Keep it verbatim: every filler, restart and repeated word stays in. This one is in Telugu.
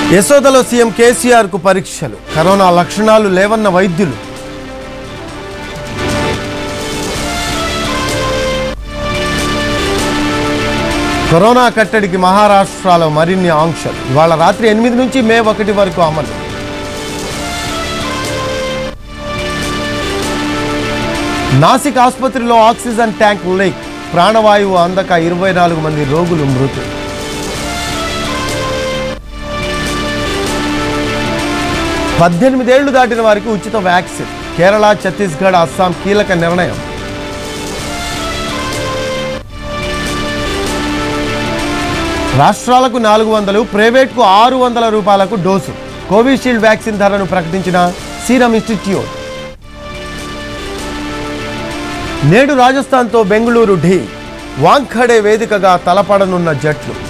యశోదలో సీఎం కేసీఆర్ కు పరీక్షలు, కరోనా లక్షణాలు లేవన్న వైద్యులు. కరోనా కట్టడికి మహారాష్ట్రలో మరిన్ని ఆంక్షలు. ఇవాళ రాత్రి ఎనిమిది నుంచి మే ఒకటి వరకు అమలు. నాసిక్ ఆసుపత్రిలో ఆక్సిజన్ ట్యాంక్ లీక్, ప్రాణవాయువు అందక ఇరవై నాలుగు మంది రోగులు మృతి. పద్దెనిమిదేళ్లు దాటిన వారికి ఉచిత వ్యాక్సిన్. కేరళ, ఛత్తీస్గఢ్, అస్సాం కీలక నిర్ణయం. రాష్ట్రాలకు నాలుగు వందలు, ప్రైవేట్కు ఆరు వందల రూపాయలకు డోసు. కోవిషీల్డ్ వ్యాక్సిన్ ధరను ప్రకటించిన సీరం ఇన్స్టిట్యూట్. నేడు రాజస్థాన్తో బెంగళూరు ఢీ. వాంఖడే వేదికగా తలపడనున్న జట్లు.